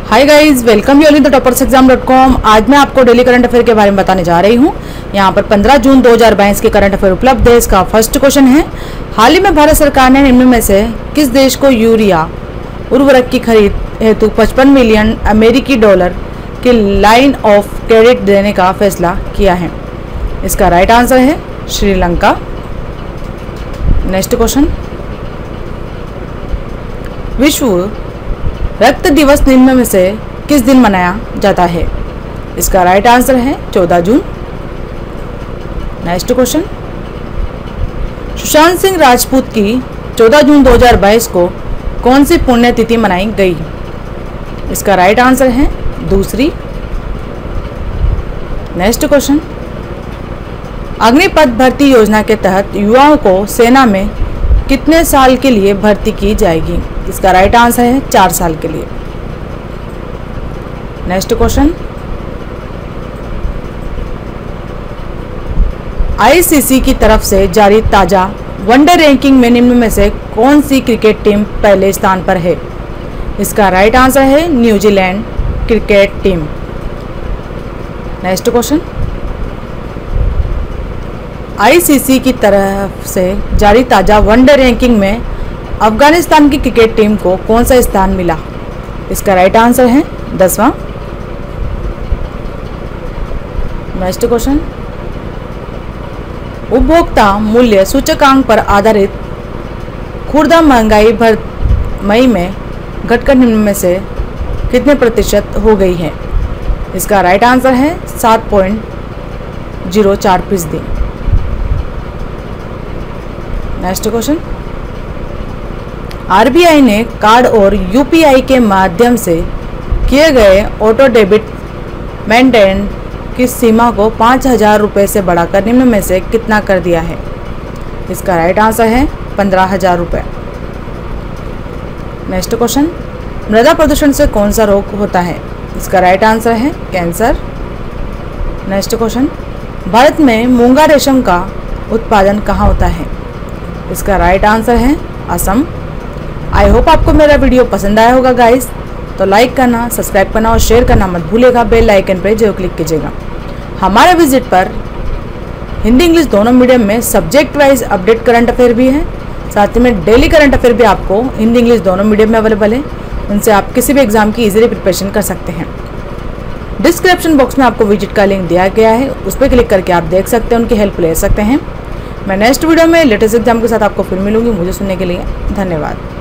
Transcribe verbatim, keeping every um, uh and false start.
Hi guys, welcome you all in the toppers exam dot com. आज मैं आपको daily current affair के बारे में बताने जा रही हूँ। यहाँ पर पंद्रह जून दो हज़ार बाईस के करंट अफेयर उपलब्ध है। इसका फर्स्ट क्वेश्चन है, हाल ही में भारत सरकार ने निम्न में से किस देश को यूरिया उर्वरक की खरीद हेतु पचपन मिलियन अमेरिकी डॉलर की लाइन ऑफ क्रेडिट देने का फैसला किया है? इसका राइट आंसर है श्रीलंका। नेक्स्ट क्वेश्चन, विश्व रक्त दिवस निम्न में से किस दिन मनाया जाता है? इसका राइट आंसर है चौदह जून। नेक्स्ट क्वेश्चन, सुशांत सिंह राजपूत की चौदह जून दो हज़ार बाईस को कौन सी पुण्यतिथि मनाई गई? इसका राइट आंसर है दूसरी। नेक्स्ट क्वेश्चन, अग्निपथ भर्ती योजना के तहत युवाओं को सेना में कितने साल के लिए भर्ती की जाएगी? इसका राइट आंसर है चार साल के लिए। नेक्स्ट क्वेश्चन, आईसीसी की तरफ से जारी ताजा वनडे रैंकिंग में निम्न में से कौन सी क्रिकेट टीम पहले स्थान पर है? इसका राइट आंसर है New Zealand cricket team. Next question, ICC की तरफ से जारी ताजा वनडे रैंकिंग में अफगानिस्तान की क्रिकेट टीम को कौन सा स्थान मिला? इसका राइट आंसर है दसवां। नेक्स्ट क्वेश्चन, उपभोक्ता मूल्य सूचकांक पर आधारित खुदरा महंगाई भर मई में घटकर निम्न में से कितने प्रतिशत हो गई है? इसका राइट आंसर है सात पॉइंट जीरो चार फीसदी। नेक्स्ट क्वेश्चन, आरबीआई ने कार्ड और यूपीआई के माध्यम से किए गए ऑटो डेबिट मेंटेन की सीमा को पाँच हजार रुपये से बढ़ाकर निम्न में से कितना कर दिया है? इसका राइट आंसर है पंद्रह हजार रुपये। नेक्स्ट क्वेश्चन, मृदा प्रदूषण से कौन सा रोग होता है? इसका राइट आंसर है कैंसर। नेक्स्ट क्वेश्चन, भारत में मूंगा रेशम का उत्पादन कहाँ होता है? इसका राइट आंसर है असम। आई होप आपको मेरा वीडियो पसंद आया होगा गाइस, तो लाइक करना, सब्सक्राइब करना और शेयर करना मत भूलिएगा। बेल आइकन पर जरूर क्लिक कीजिएगा। हमारे विजिट पर हिंदी इंग्लिश दोनों मीडियम में subject wise update current affair भी है, साथ ही में डेली करंट अफेयर भी आपको हिंदी इंग्लिश दोनों मीडियम में अवेलेबल है। उनसे आप किसी भी एग्जाम की इजीली प्रिपरेशन कर सकते हैं। डिस्क्रिप्शन बॉक्स में आपको विजिट का लिंक दिया गया है, उस पर क्लिक करके आप देख सकते हैं, उनकी हेल्प ले सकते हैं। मैं नेक्स्ट वीडियो में लेटेस्ट एग्जाम के साथ आपको फिर मिलूंगी। मुझे सुनने के लिए धन्यवाद।